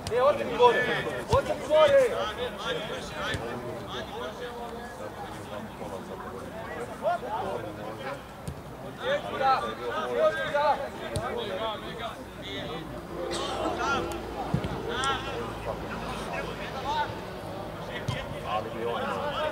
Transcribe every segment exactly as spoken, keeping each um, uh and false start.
Ne, odsjeti gore! Odsjeti gore! Jezda! Jezda! Ali bi on...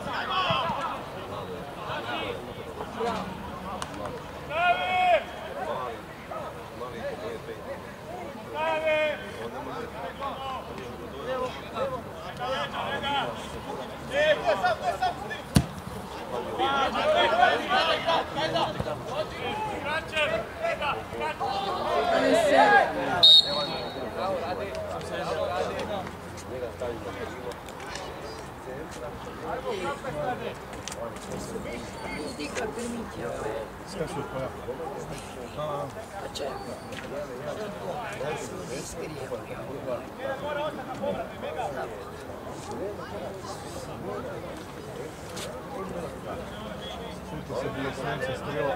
Dica, permiti. Scasso qua. Ah. C'è. Senti se bilo senza scrivo.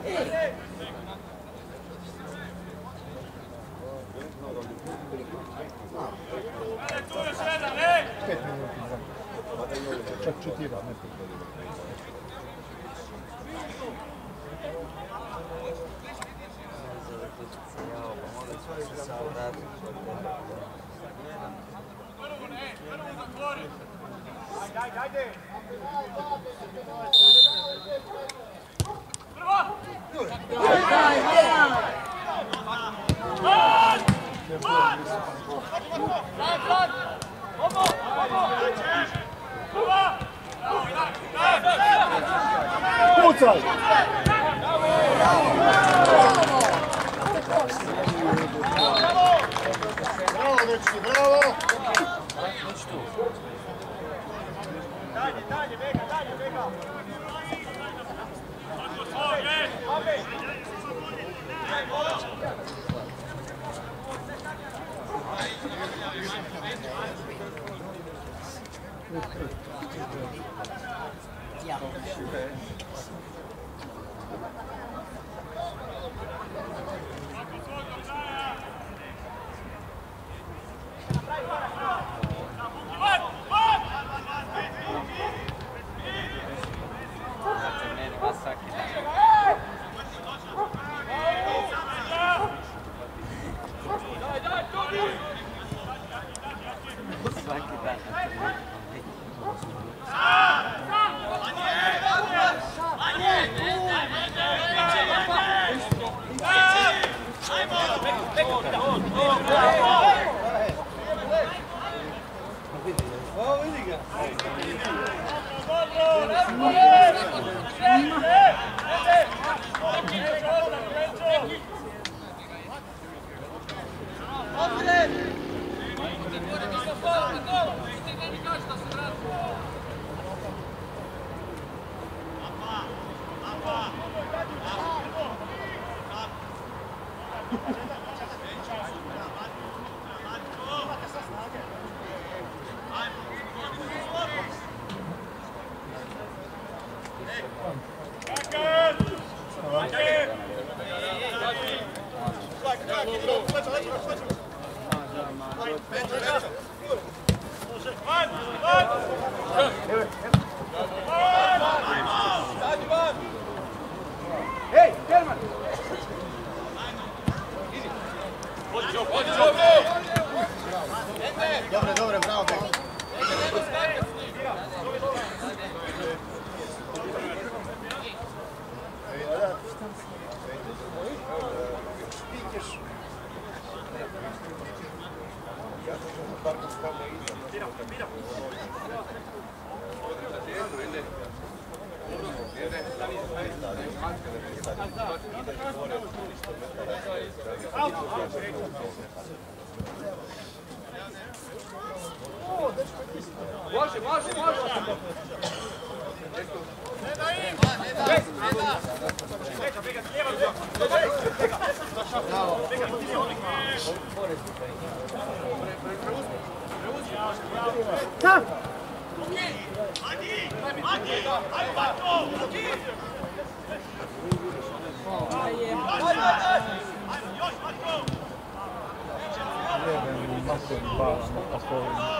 Pet minuti. Čak četiri, ne pet. Ajde, ajde! Pucaj! Bravo, dečki, bravo! Dalje, dalje, Vega, dalje, Vega! Ave! Hej, German! Dobre, dobre, bravo, Bek. Može, može, može! Tam! Ajde. masovnim balama, pakovima.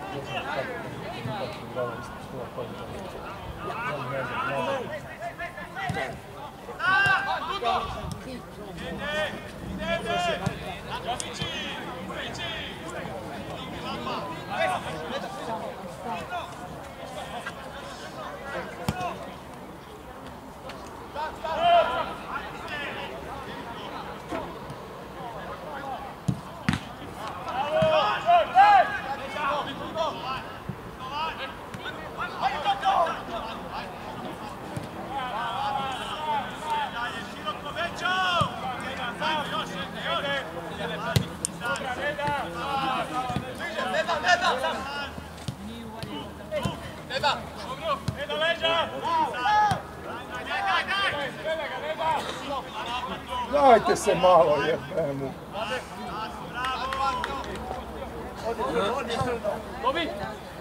Dajte se malo, jebemu. Dobi!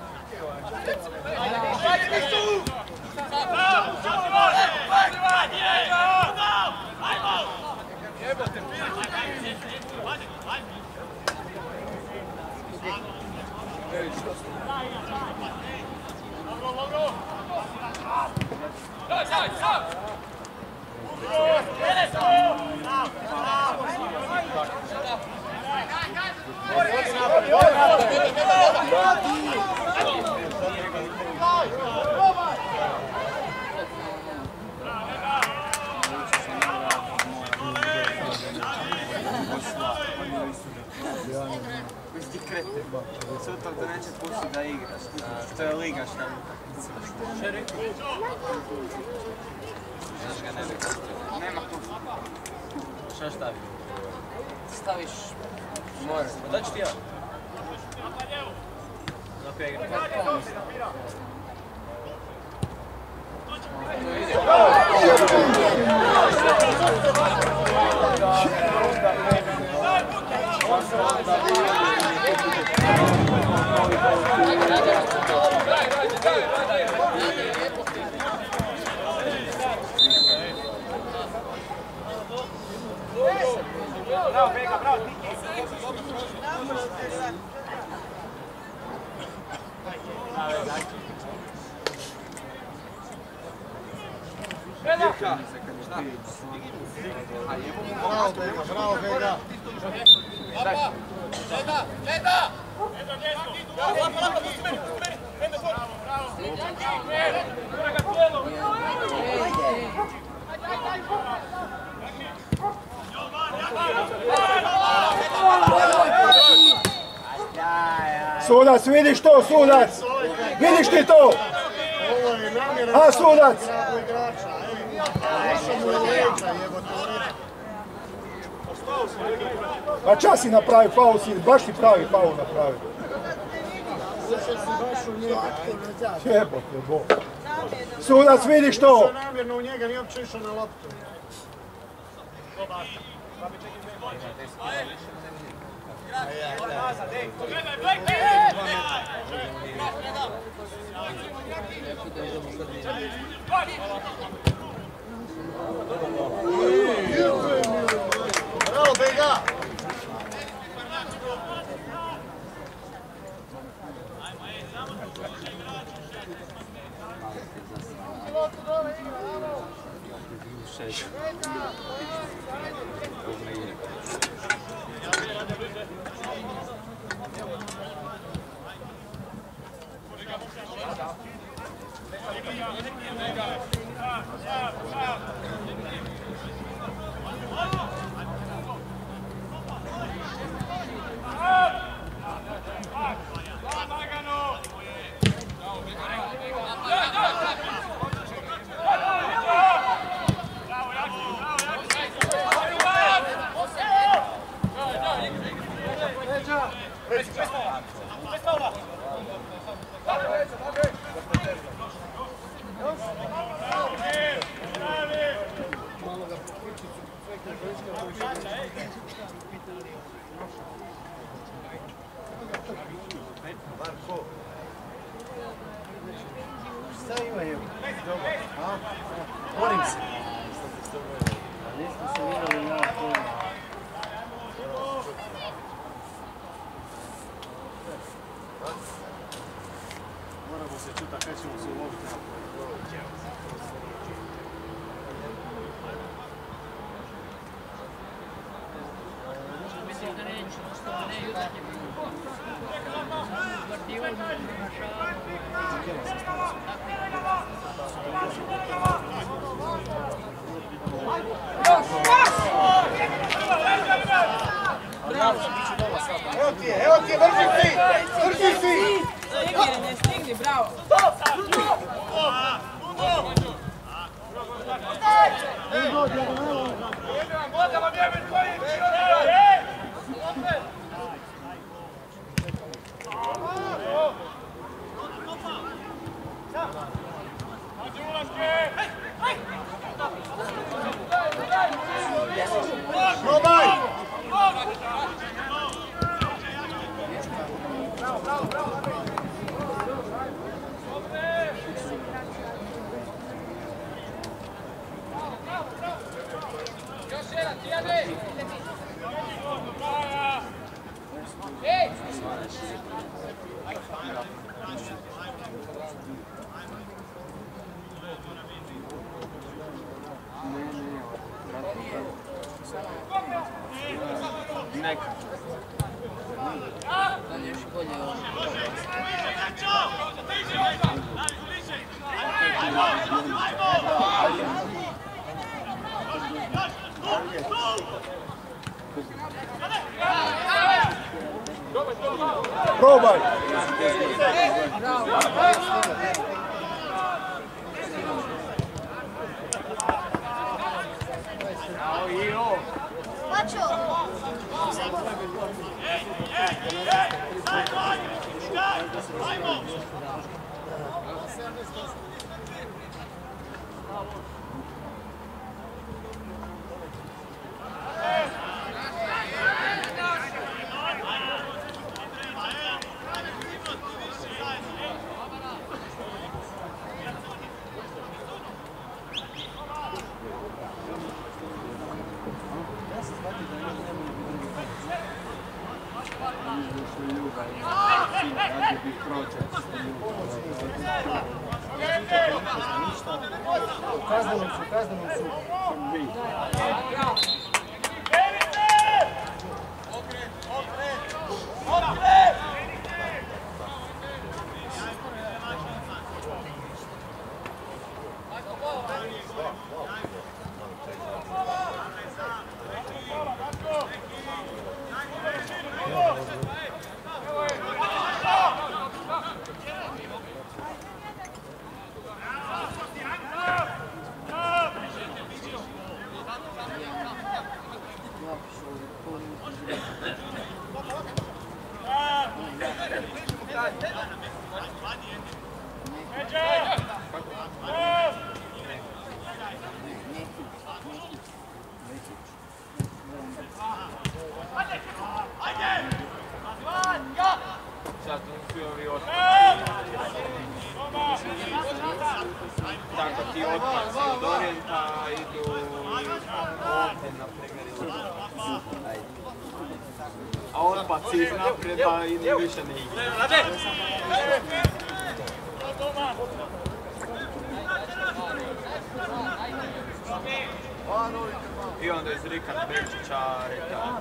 Ti krete, sutra da neće pustiti da igraš, što je liga šta mu. Še rekao? Znaš ga ne bi pustio. Nema tu. Šta stavi? Staviš more. Pa da ću ti ja. Dok je igra. Bravo, Beka, bravo, Tiki! Bravo, Bega, bravo, Bega. Lapa! Leda! Leda! Leda, desno! Lapa, lapa, pusti meni, pusti meni! Ende, svoj! Bravo, bravo! Ura ga tijelo! Sudac, vidiš to, sudac! Vidiš ti to? A, sudac! Pa čas si napravi faul, si baš ti pravi faul napravi. Jebote, bo. Sudac, vidiš to? Namjerno u njega nije uopće išao na loptu. Bravo, Bega! Bravi! Evo ti je, evo ti je, vrši si! Vrši si! Stigni, ne stigni, bravo! Probaj! Neka. Da li još bolje ovo? Probaj! Kaznenom su, kaznenom su. Sad tu ovi otpaci. Tako ti otpaci od Orijenta idu ovdje na primjer. A otpaci iz naprijeda idu više ne igra. I onda iz Rikan Bečića reka.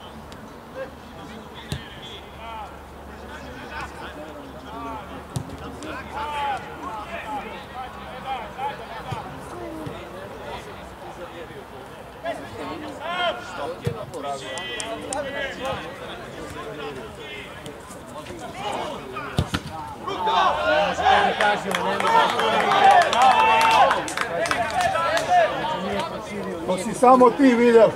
To si samo ti vidio.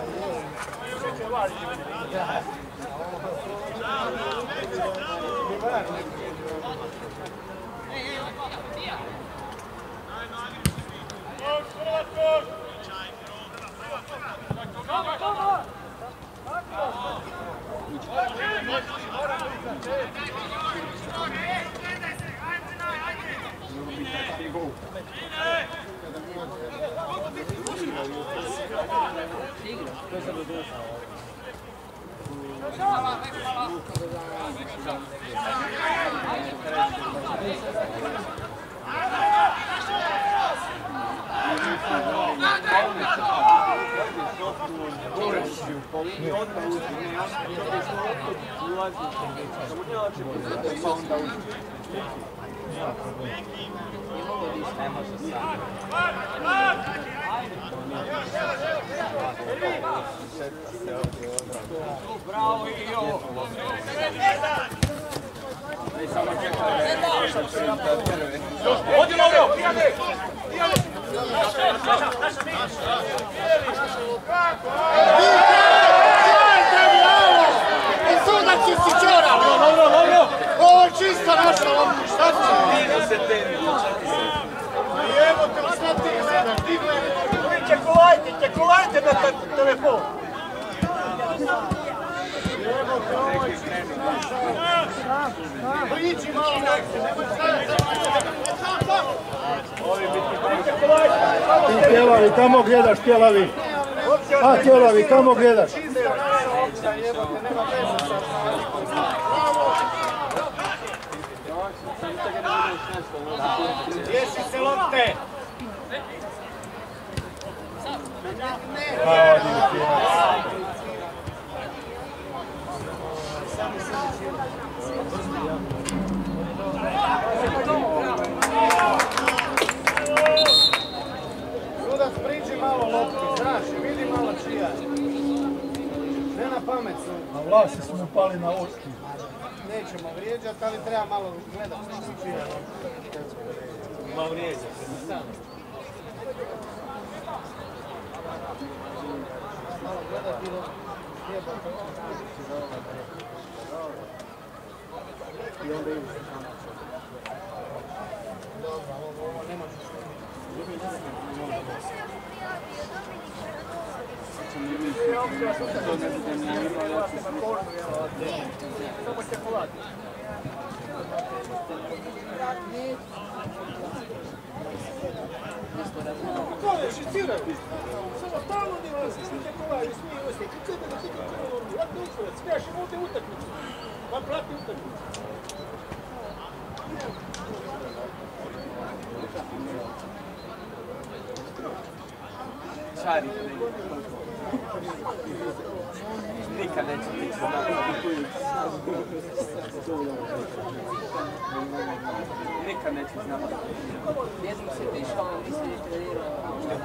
Po liniji odmah uđi, ne, on ulazi, samo ne oči pa onda uđi. Ne može sam. Bravo i ovo! Samo čekaj, Odi Lovro, pijade! Pijade! I sudac je si čora! Ovo je čista naša lopta, šta ti? Digu se tebi, čekaj se. Evo te, šta ti gledaš, ti gledaš? Vi čekulajte, čekulajte na telefon. Evo te, ovo je čista naša. Priči malo nekse, nemoj staviti. Sam, sam! Ti tjelavi, kamo gledaš tjelavi? A tjelavi, kamo gledaš? Jesi se lopte! Sudac priđi malo lopti, znaš, vidi malo čija. Ne na pamet su. A vlasi smo pali na očki. Nećemo vrijeđati, ali treba malo gledati čija je lopta. Malo vrijeđa. Malo gledati ili jebati. I onda idu se tamo. Dobro, ovo ne možeš. Kole, šiciraj! Samo stalno ne vas, snite kolaj, smije osje, kad sebe da biti kolorni, vatno uspjeti, smiješ im ovdje utakmicu, vam prati utakmicu. Čari. Nikad neće biti znati. Nikad neće znati. Jednom se pišao, mislim je trenirao.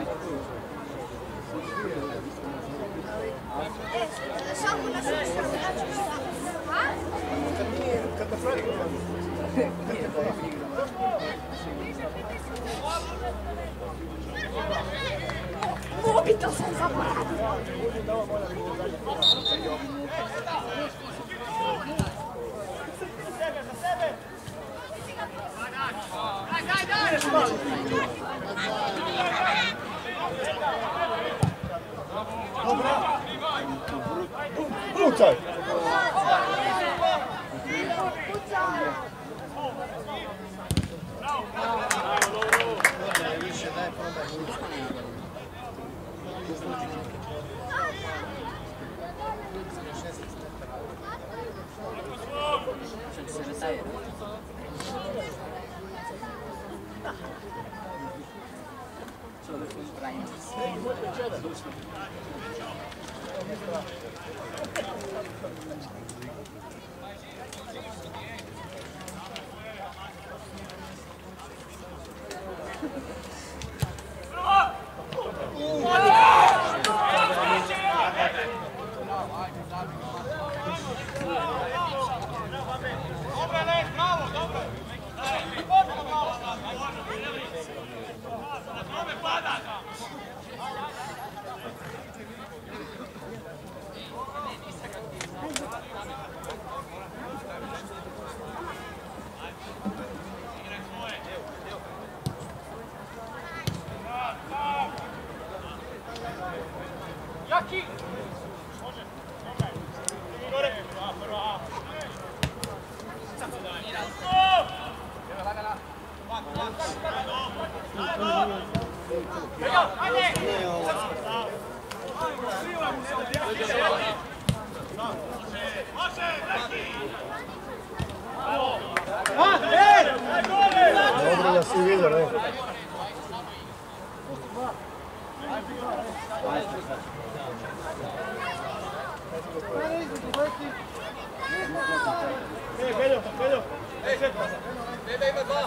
Mobitel sam zaboravila. Pucaj! Što će se retajera? Što da ćeš braniti? Jaki! Gore! Dobro da si vidio, ne? E, Beljo, Beljo. Ej, Bebe ima dva.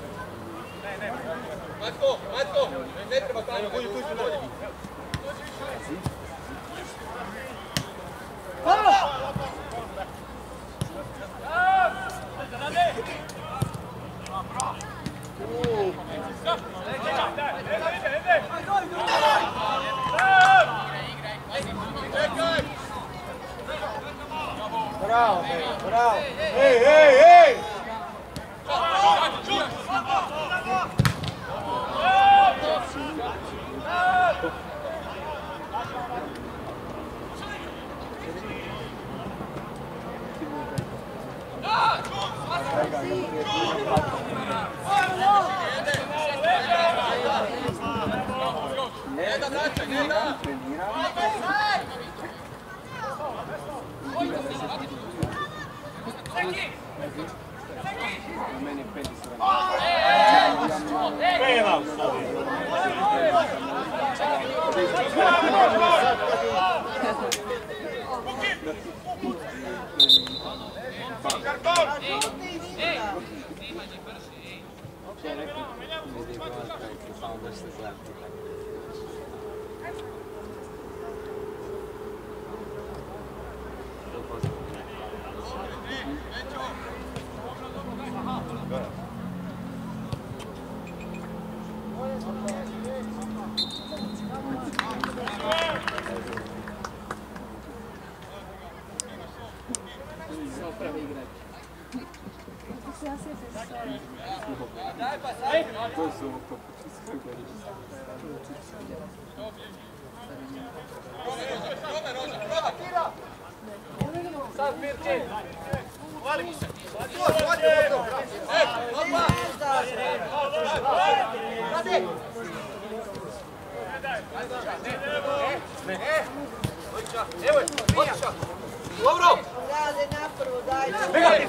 Matko, Matko, ne treba tamo. Budi tu su bolje. Bravo, bravo. Ej, ej, ej! Ne da vraća, ne da! Dobro! Rade napravo, dajte.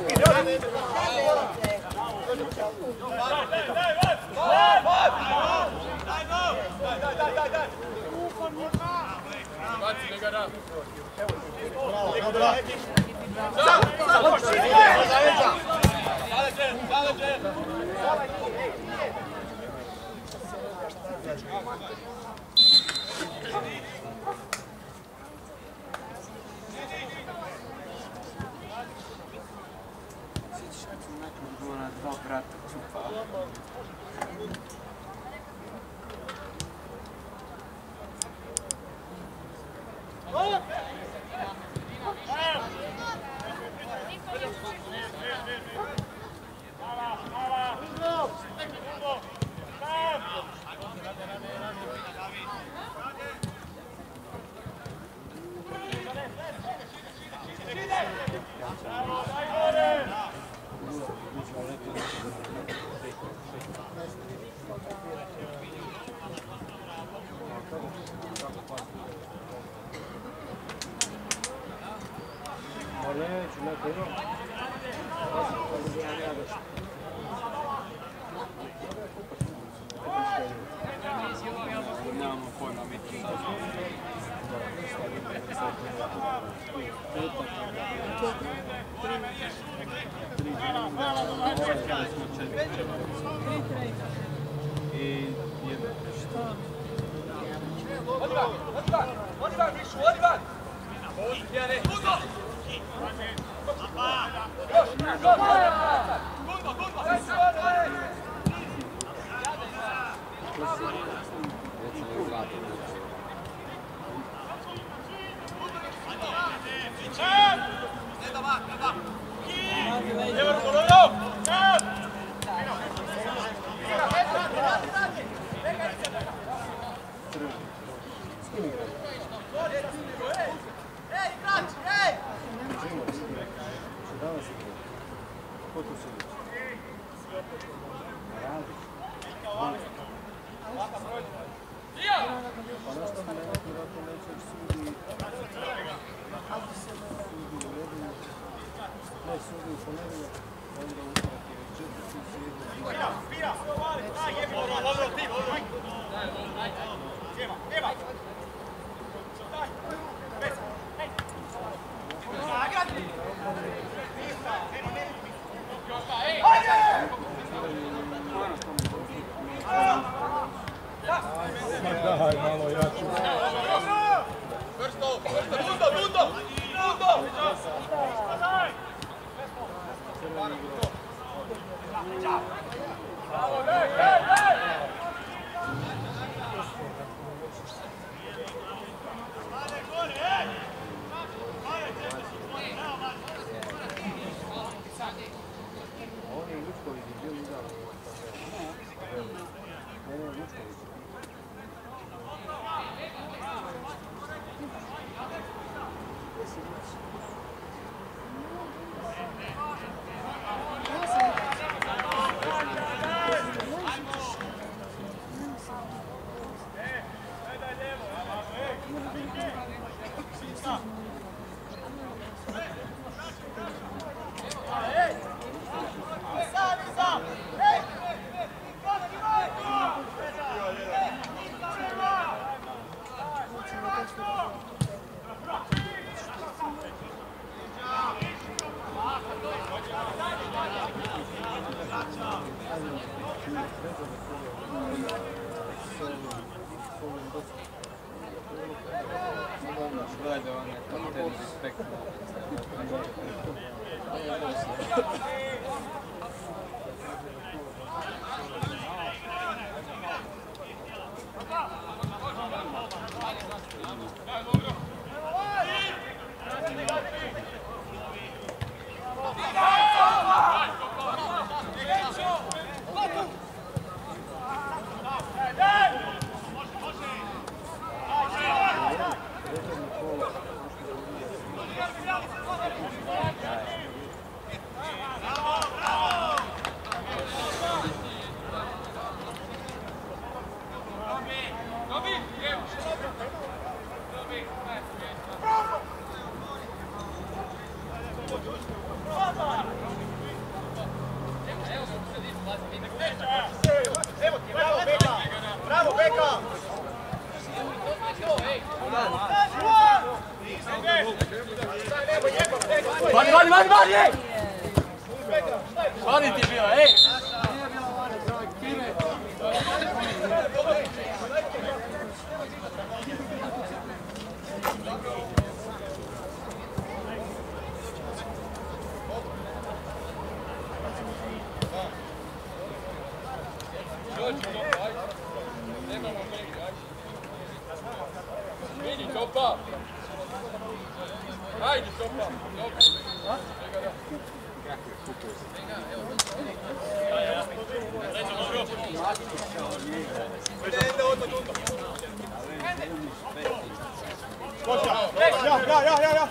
Dva brata čupa. Nemamo pojma mi to i jedan. Odvan, odvan, odvan, višu, odvan! Jane, Gundo! Još, Gundo, Gundo, Gundo! Daj se odvan! Ne da van, ne da! Evo ruku, dobro! Ej, igrač, ej! Gledaj, on je kapten respekta. Vani, vani, vani, vani, ej! Vani ti bio, ej! Vidi, topa! Ajde, topa! Ja, ja, ja, ja, ja.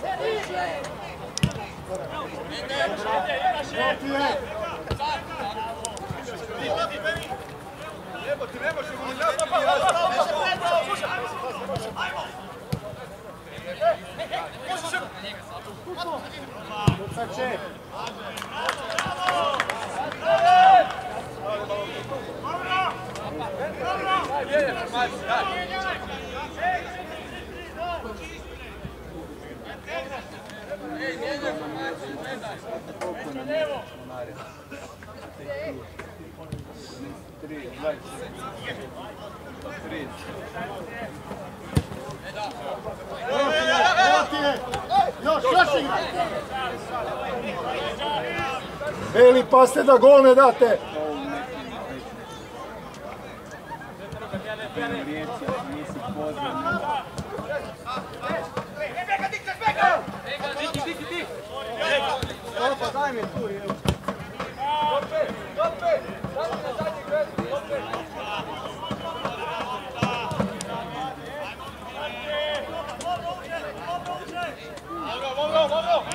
Ide, ide, ide, ide, Jebote, ne može mu napati. Sače. Još, još igra! Beli, paste da gol ne date! Opa, daj mi tu, evo. Dope, dope! Daj mi na zadnji gred, dope! Moglo, moglo!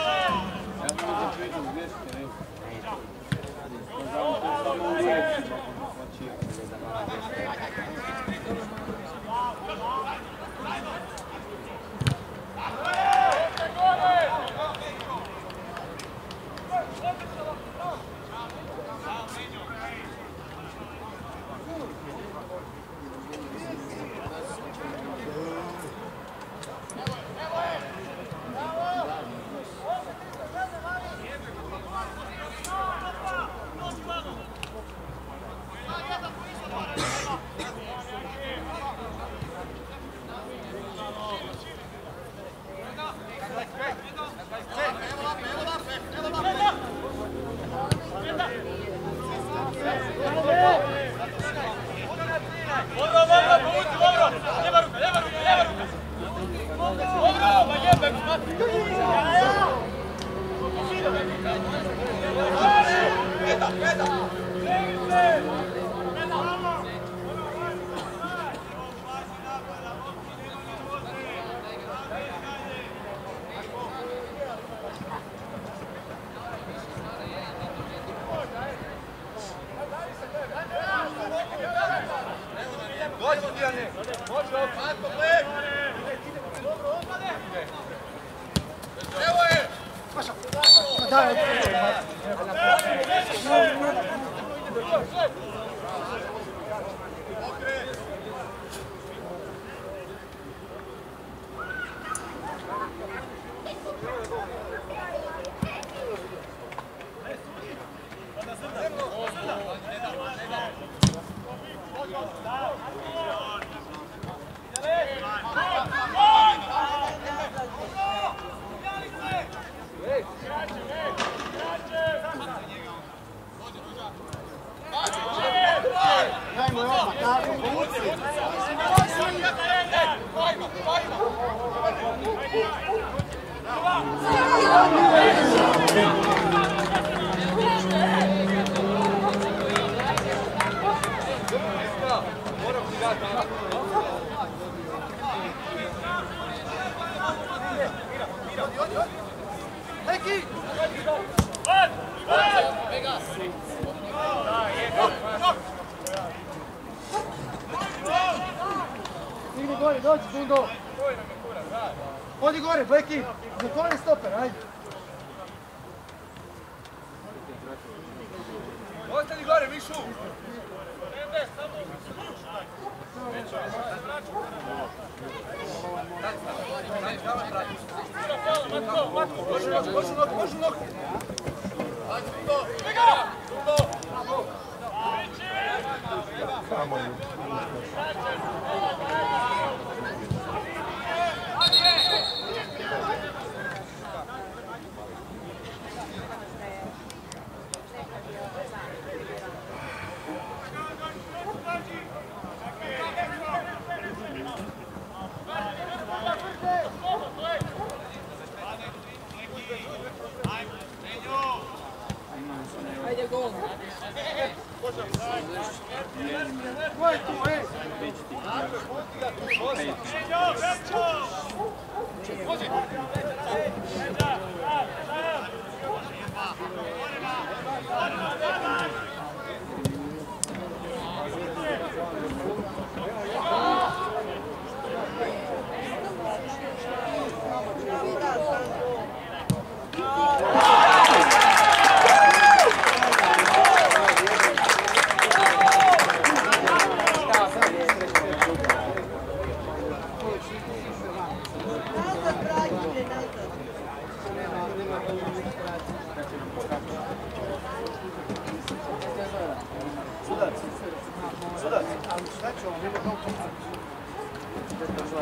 Stigni gore, dođi, Dundo! Odi gore, Bleki! Zatvori stoper, ajde! Ostani gore, Mišu! Matko, Matko, može nogu, može nogu, može nogu! Ajde, Dundo! Dundo! Kamo je. Ajmo,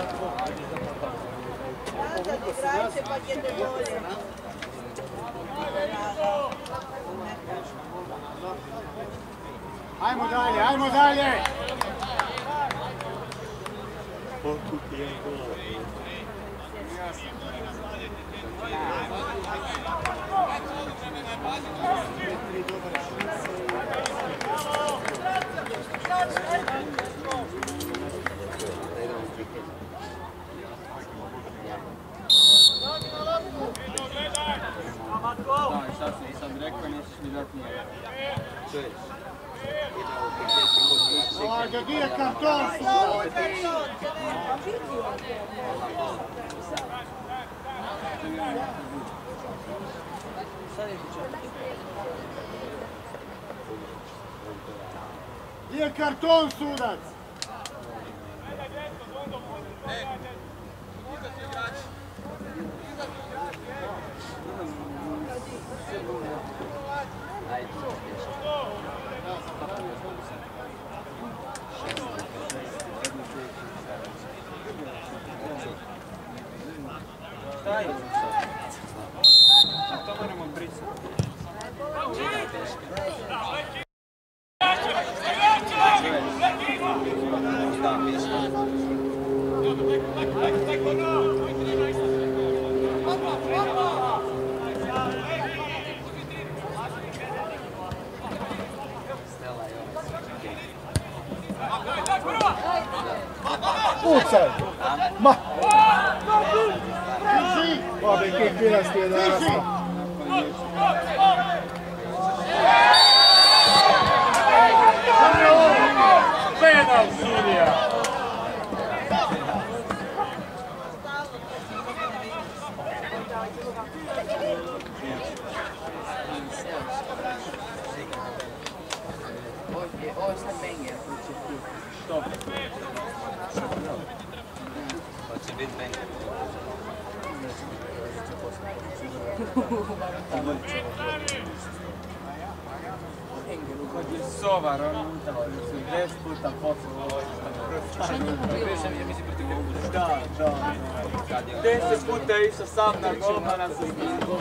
Nazad igrajte pa ćete bolje. Ajmo dalje, ajmo dalje! Da, šta si sad rekao, nećeš mi dati njega. Laga, gdje je karton? Gdje je karton, sudac? Šta je? A to moramo brisati. Pucaj! Ma! Drži! Babi, kik pilasti je da jasno. Penal sudija! Ovo je sad Wenger. Što? Pa će biti Wenger. Kod je Sovar, on utao, jer su deset puta poslao. Da, da. Deset puta je išao sam na golmana sa izgledom.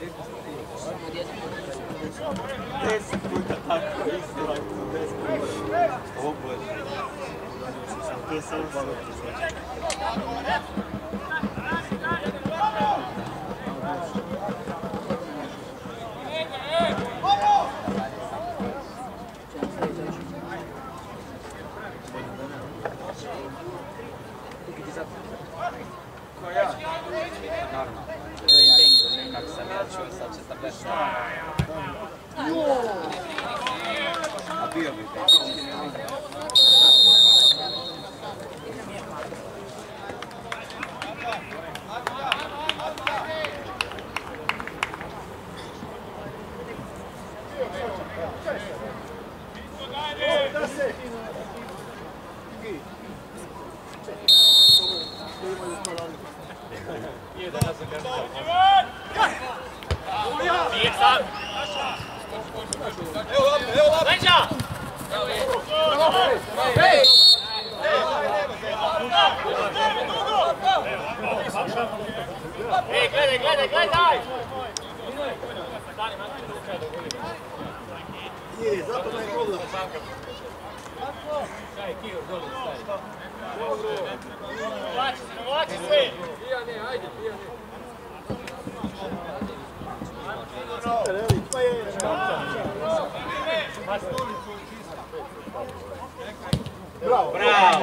Deset puta tako isto. Ovo bože. To je samo malo. Ko ja? Normalno. Kako sam ja čuo, sad će tableta. A bio bi pet. Ej, gledaj, gledaj, gledaj! Je, zato me je gola. Kaj, Kijo, dole stavi. Vlači se, vlači se! Pijane, ajde, pijane. Pa je, bravo! Bravo!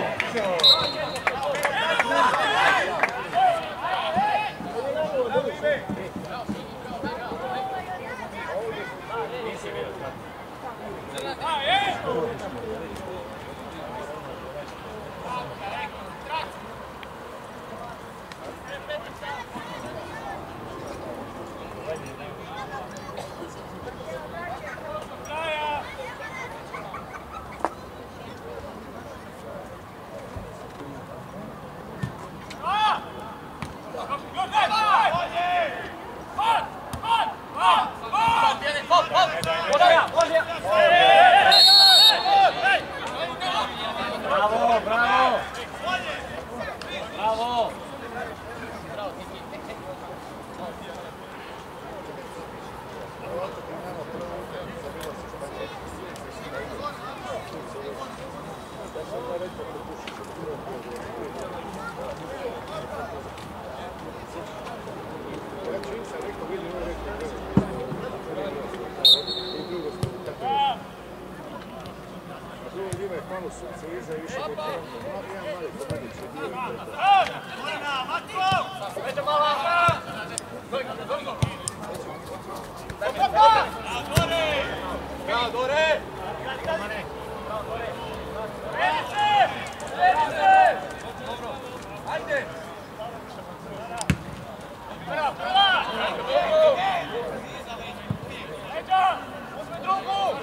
malo sunce iza i više do toga. Jedan mali pobjedić je bio. Bravo, Dore! Ajde! Bravo, bravo! Leđa! Uzme drugu!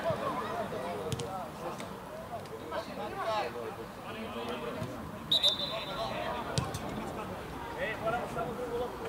Ej, moramo samo drugu loptu.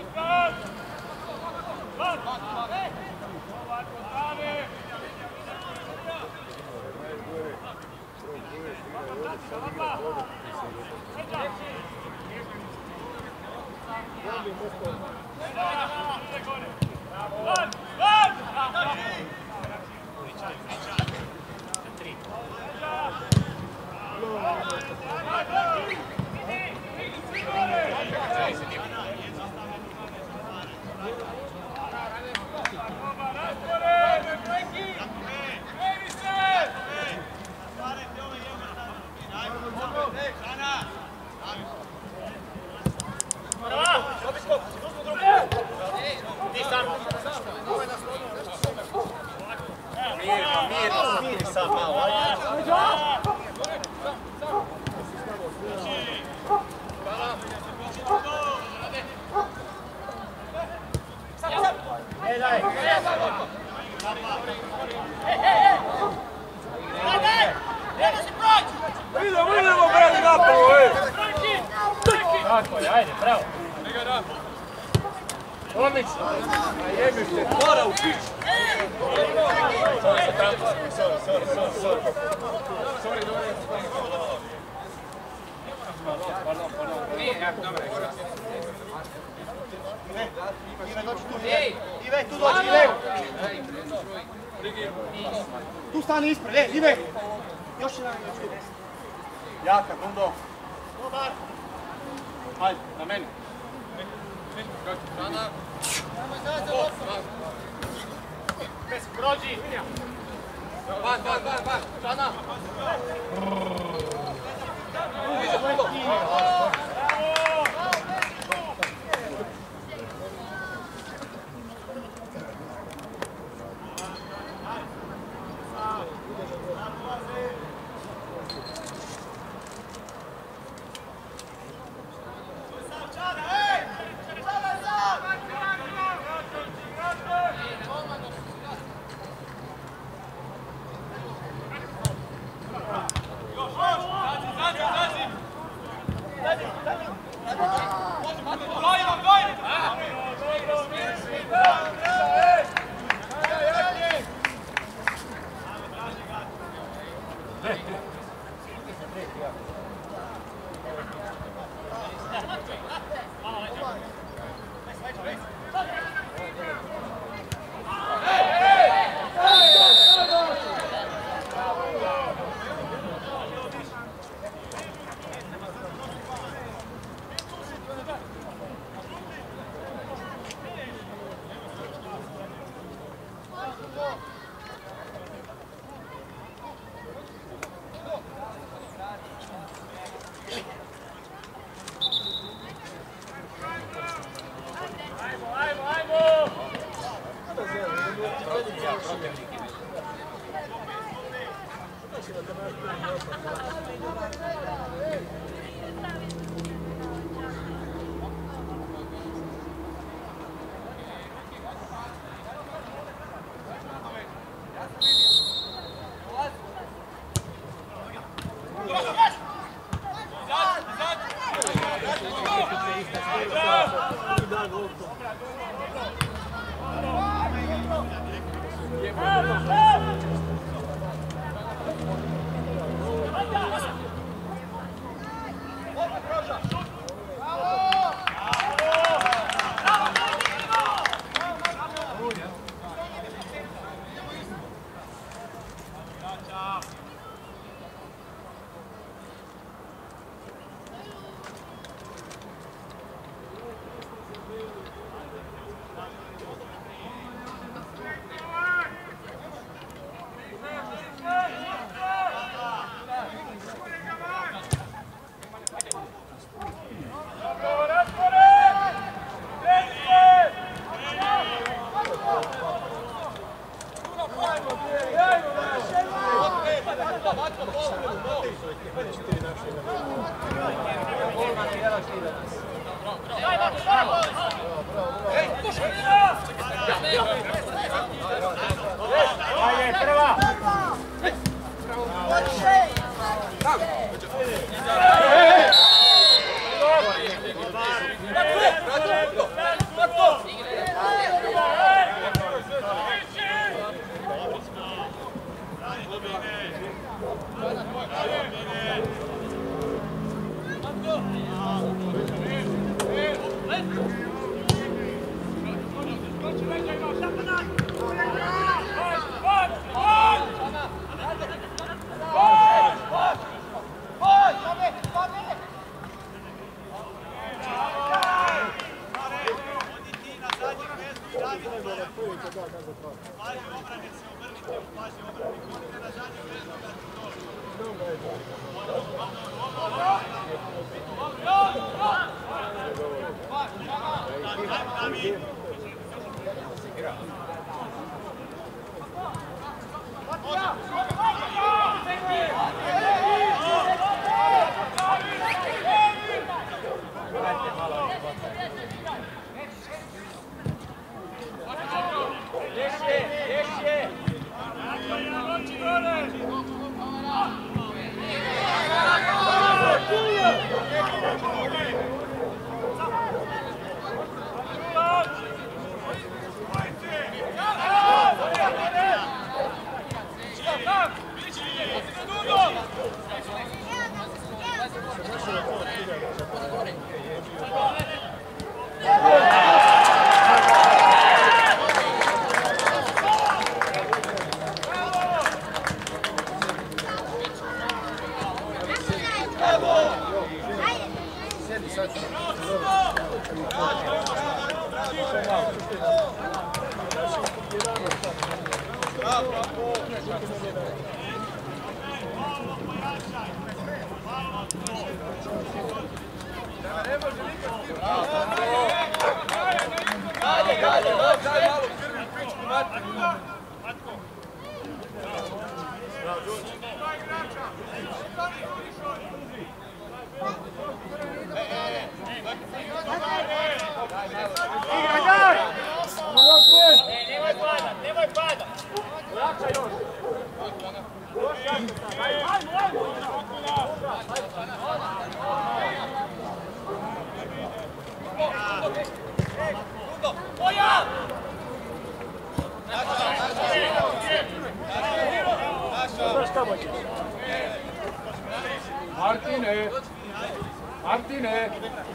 Tako je, ajde, bravo. Odlično. A jebiš te, mora u pić. Sorry, sorry, sorry, sorry. Sorry, Dore. Pardon, pardon. Nije, jako dobro. Ive, tu dođi, Ive! Tu stani ispred, e, Ive! Još jedan, još jedan. Jaka, Gundo. Dobar. Ajde, na meni. Rana. Prođi! Van, van, van, van. Rana. Martine! Martine!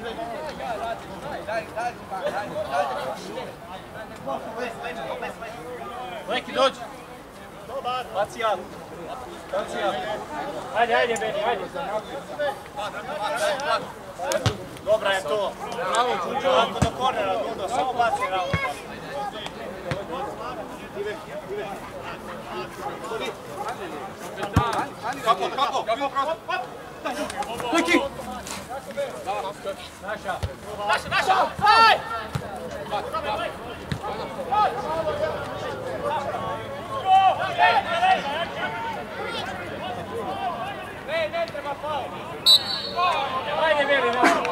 Leki, dođi! Baci jak! Baci jak! Ajde, ajde, Beni, ajde! Dobra je to! Bravo, Đuđo! Ovako do kornera, Dundo, samo baci ravno. Kako, kako? Leki! Naša! Naša, naša! Aj! Ne, ne treba pao! Ajde, Beni, naša!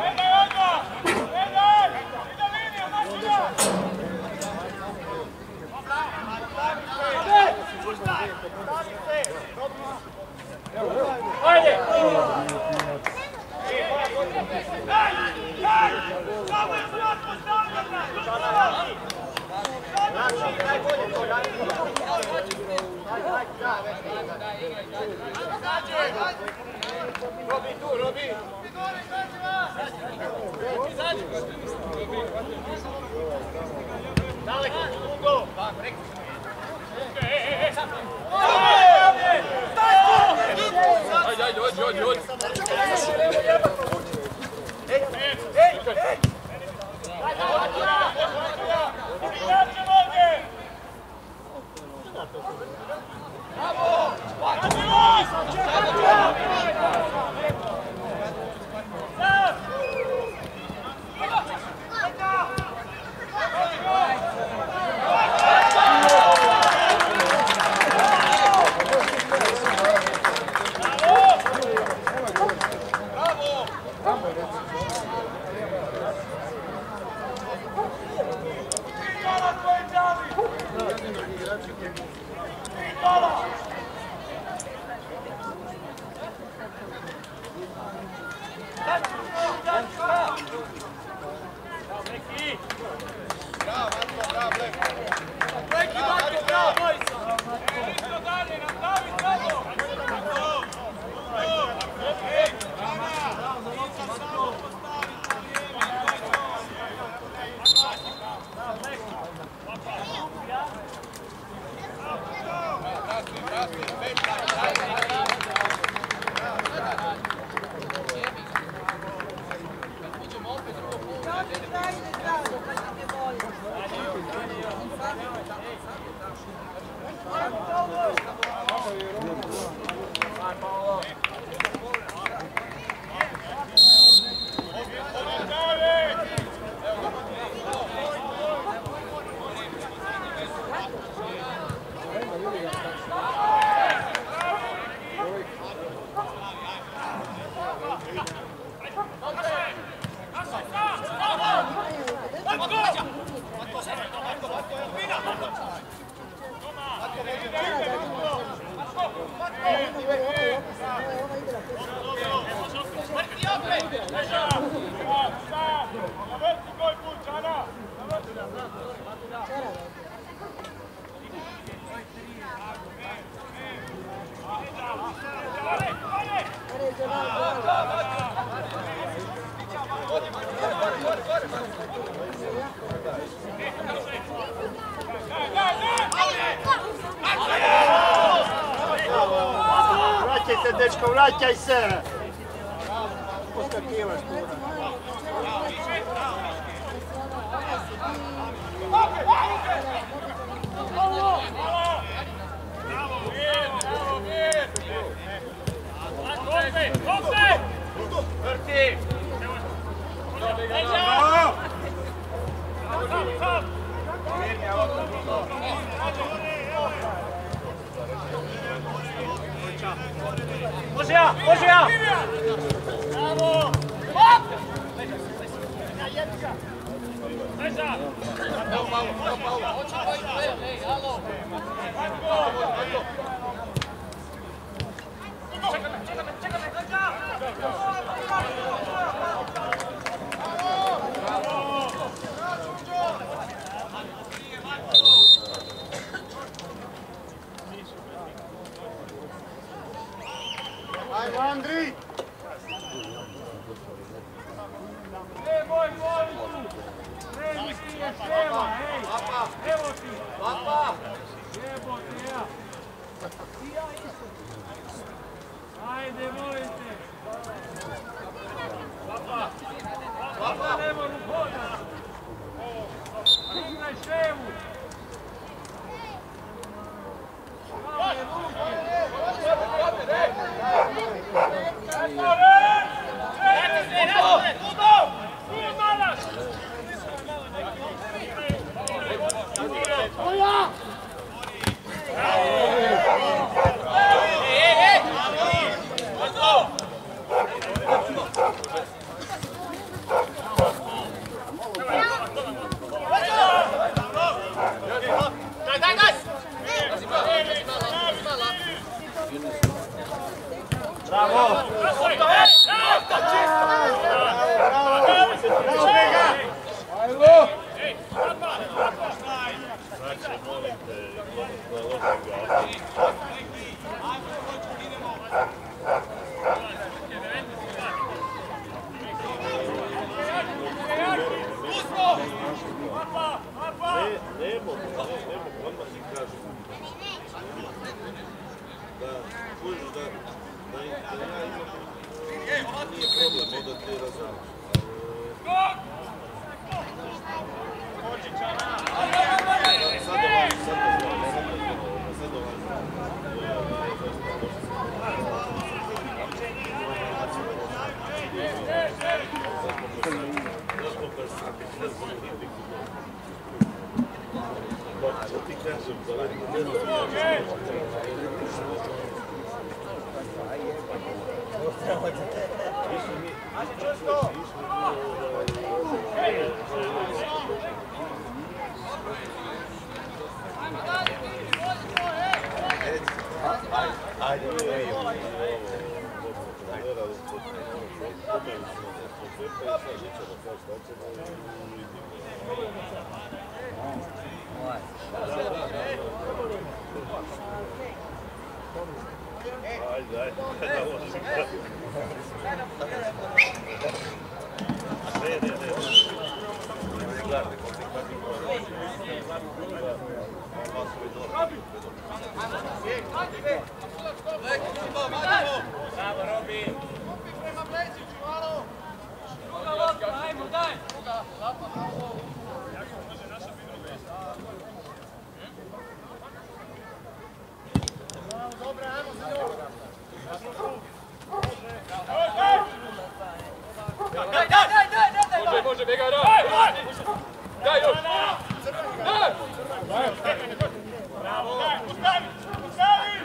Ajde! Robi tu, Robi! Daleko, dugo! Ajde, ajde, odi, odi, odi! Ej, ej, ej! Vraćaj se, dečko, vraćaj se! Poskakivaš tu. Može ja, može ja! Bravo! Hop! Leža! Ajmo, Andri! E, moj, moj, Redi ti je šema, ej! Evo ti! Papa! Jebote, ja! I ja isto! Ajde, molim te! Papa! Papa, ne mogu hodati! Igraj šemu! Kale, ruke! Bravo! Ajmo, daj! Može, bjegaj, daj! Daj, još! Daj! Bravo! Ustavi! Ustavi!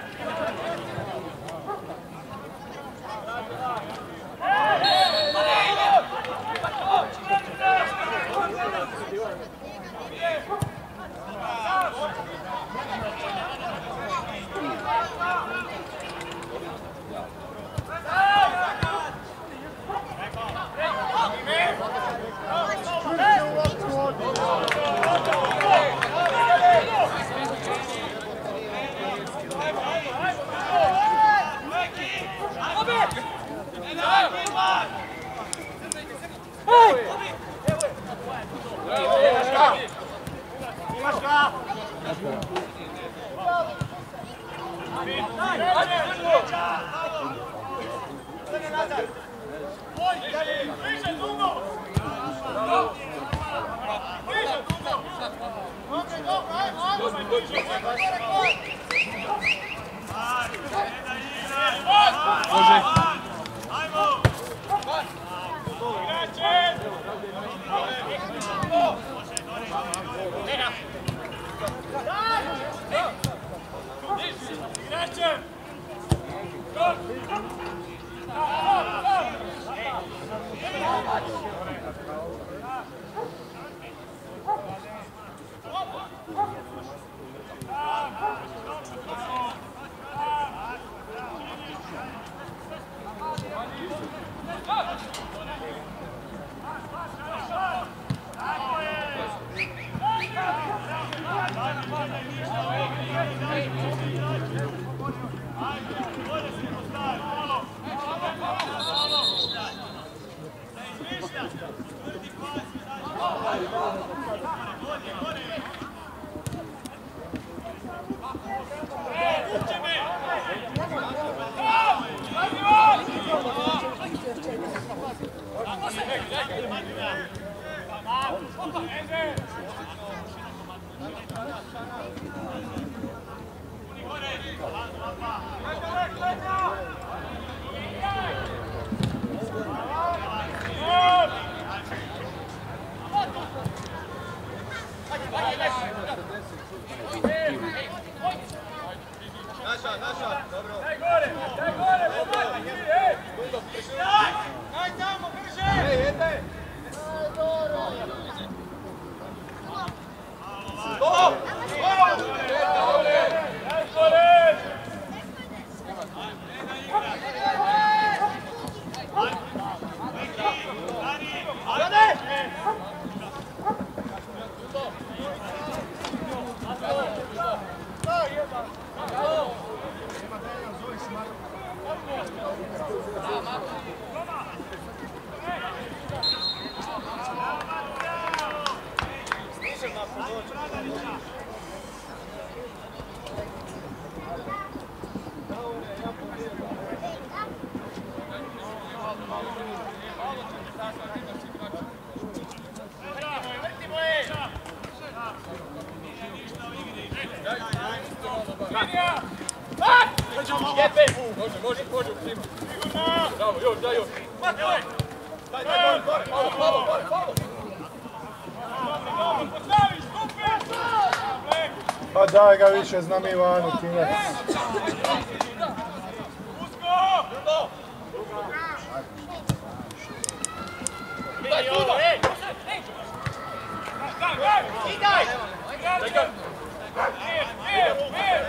Može, može, može, prima. Bravo, još, daj još. Daj, daj, daj, gore, malo, malo, gore, malo. Pa daj ga više, znam Ivanu, Tinac. Daj, tudo! Idaj! Čekaj! Mir, mir, mir!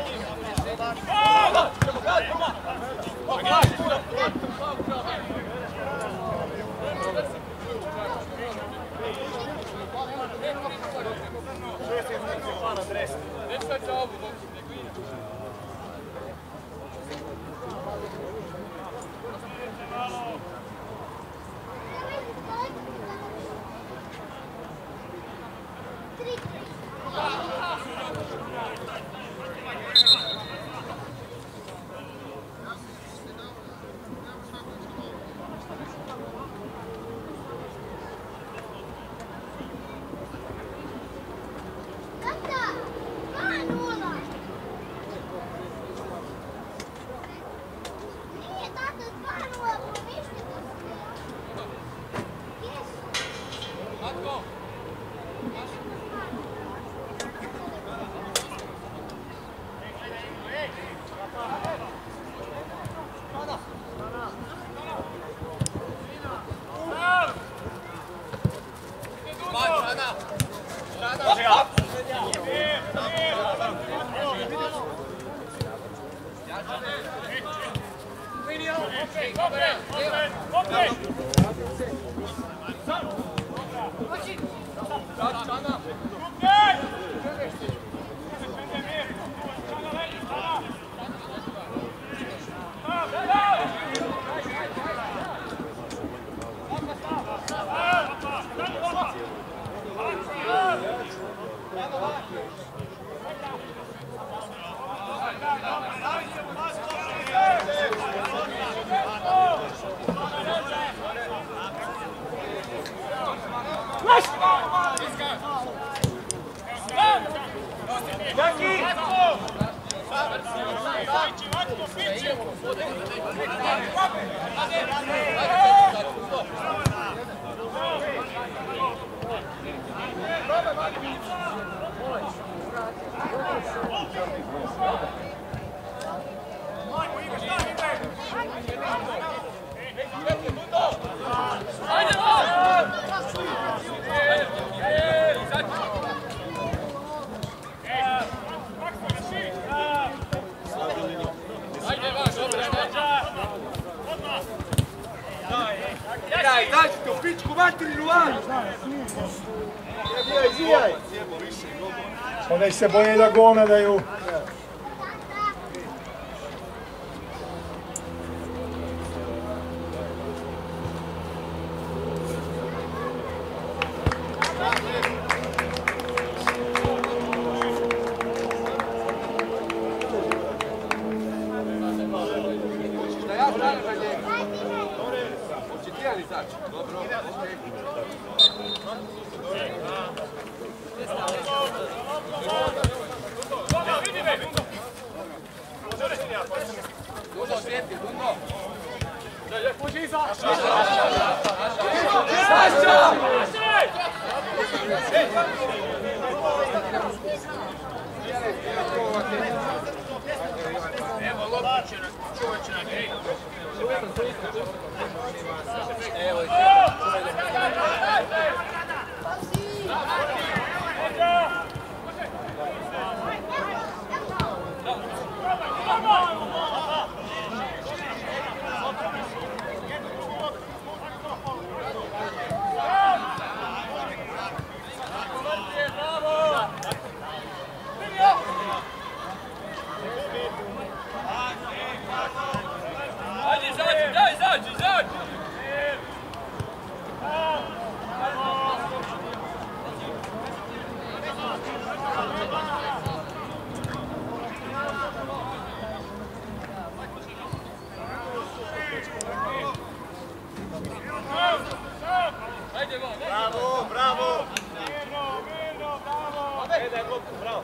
Izađite u pičku materinu van! Izvijaj, izvijaj! Pa nek se boje da go nadaju. Bravo, bravo! Mirno, mirno, bravo! E da je loptu, bravo!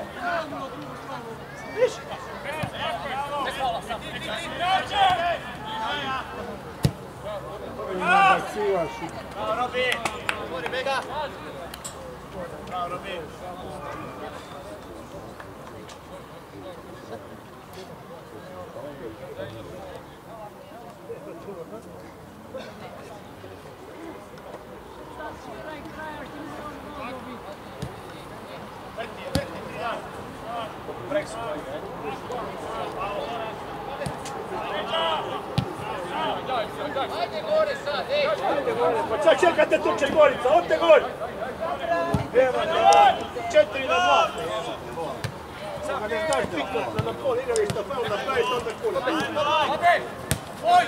Bravo, Robi! Govori, bega! Bravo, Robi! Pa sad čekate tu Čegorica, odte gol! Četiri na dva. Samo ne znaš piknut na pol igrališta, pa onda praviš onda kul. Oj!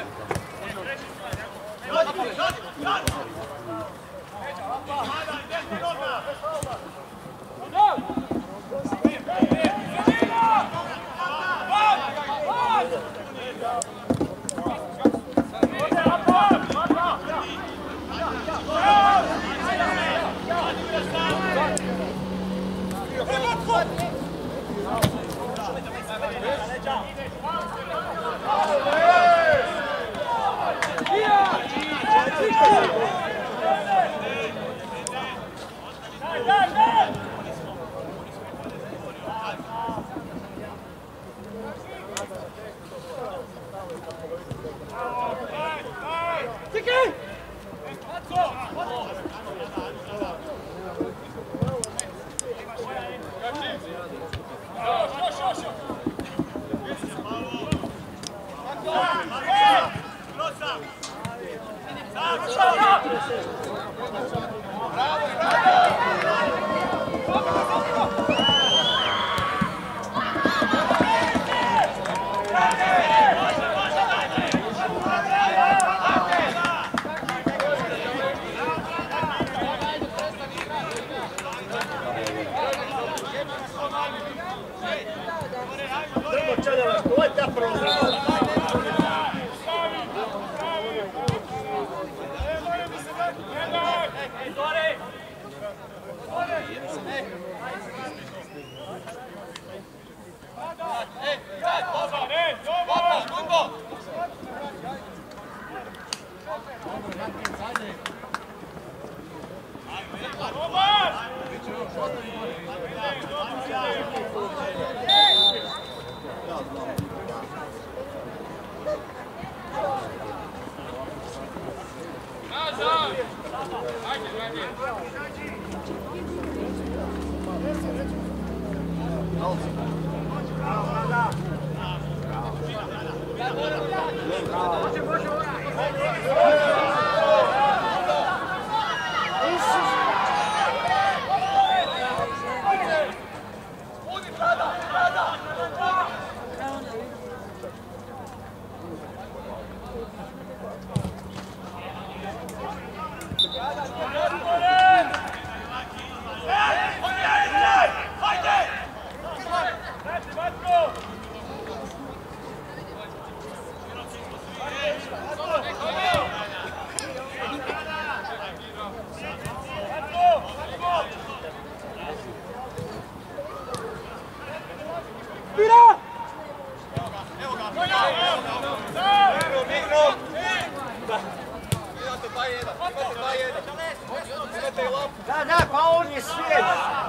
Da, da, pa on je svijet.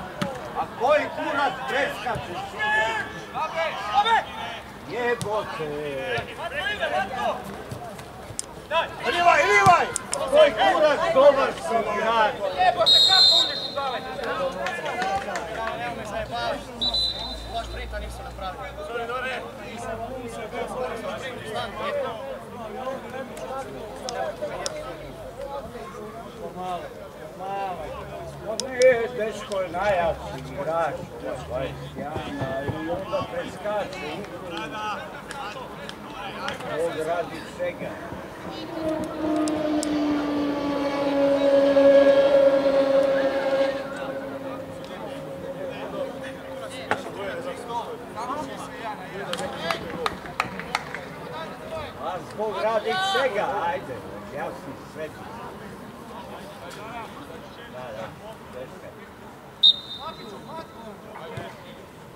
A koji kurat preskače? Jebote. Rivaj, rivaj! Koji kurat dobar si igrač. Jebote, kako uđeš u zale? Loš printa nisu napravili. Sorry, Dore. Pomalo, pomalo. On je dečko je najjači igrač, Sjajna, i onda preskače. On radi svega. A zbog radi svega, ajde, jasni sve. Da, da, teška.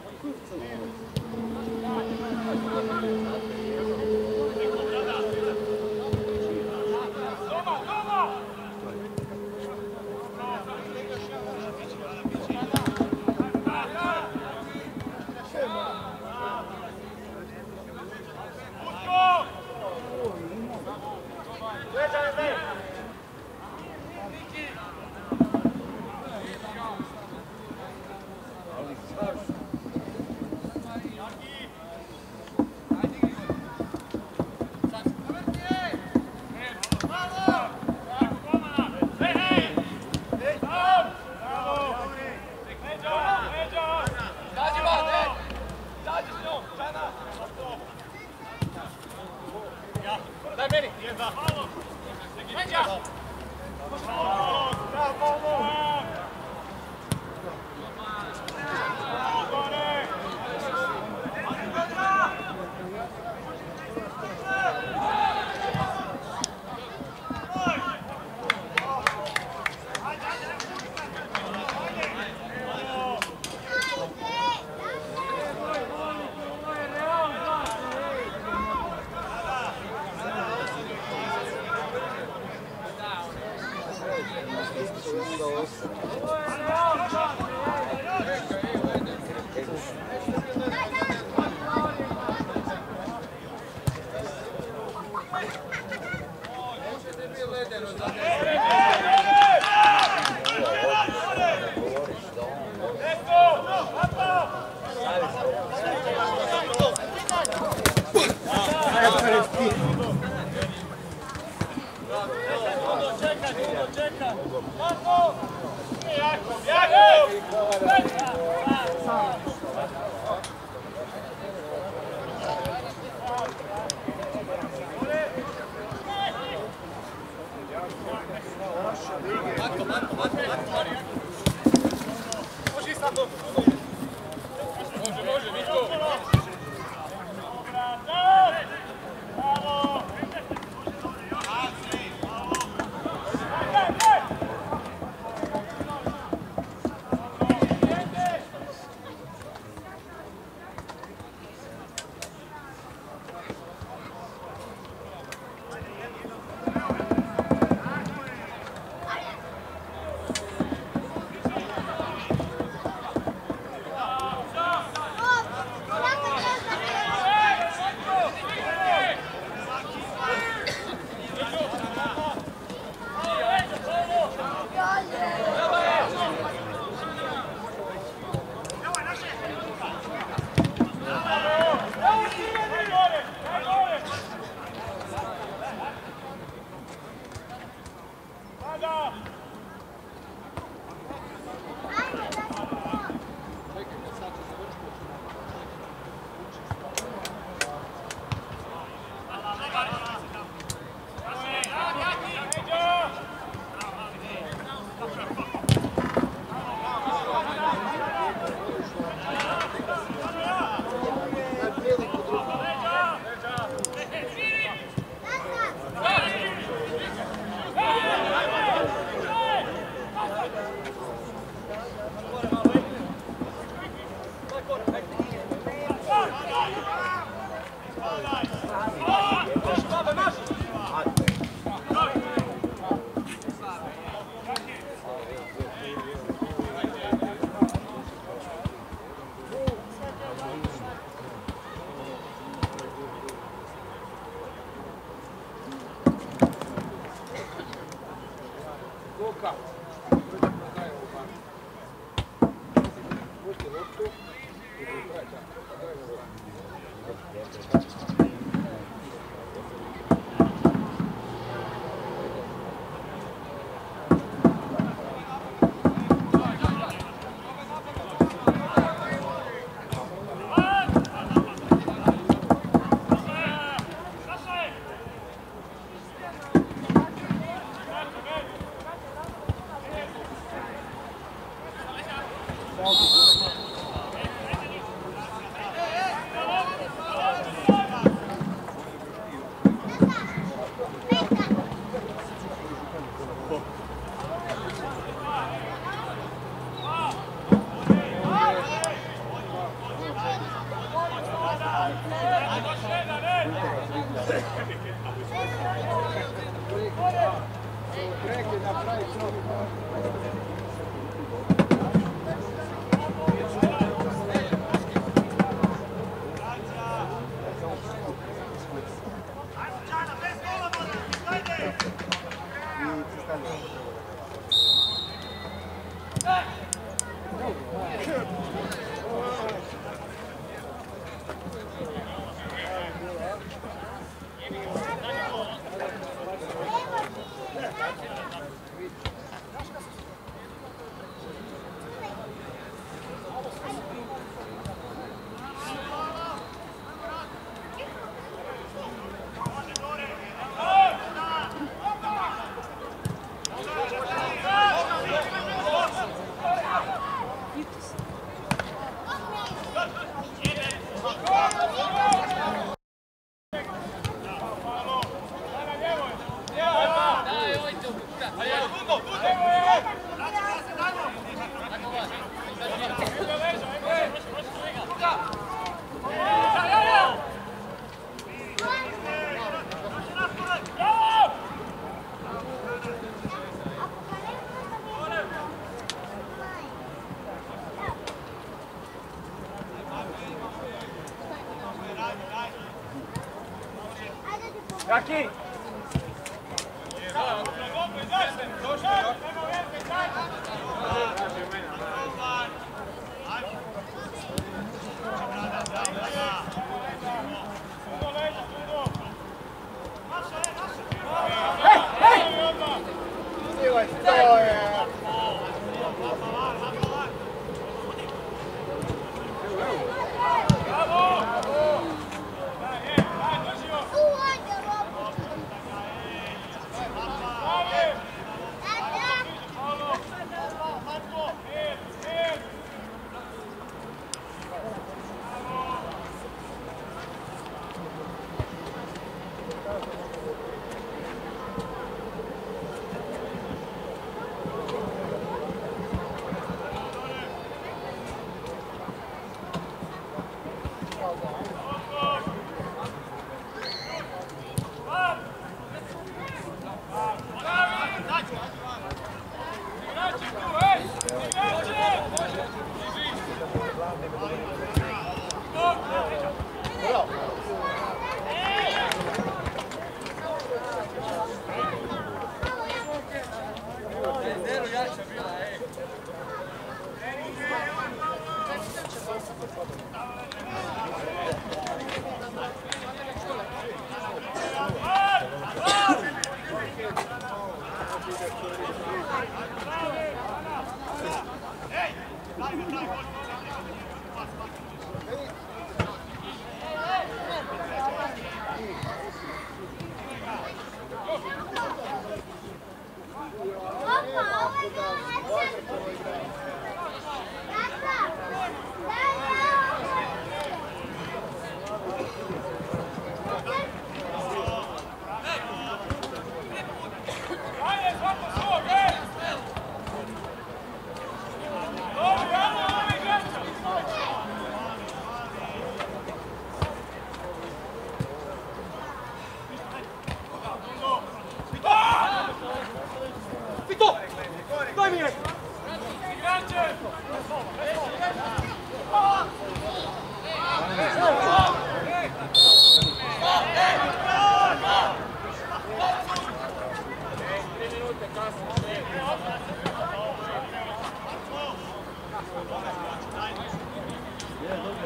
Jaki?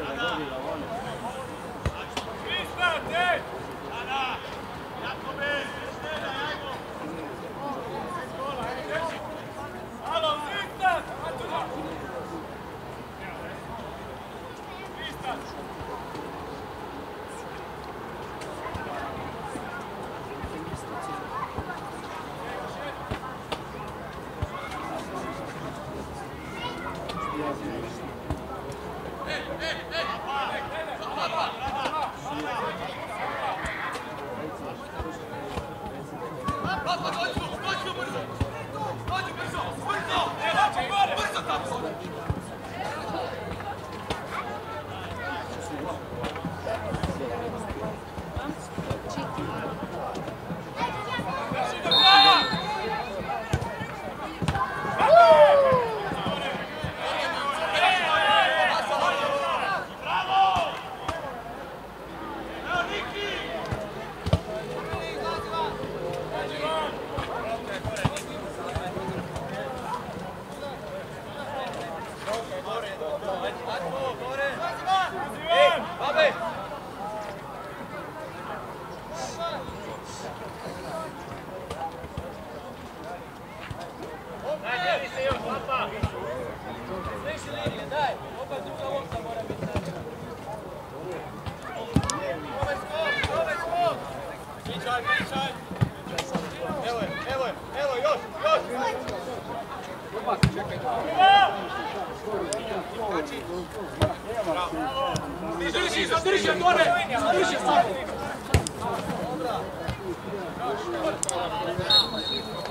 Drži, drži, gore! Drži, sad!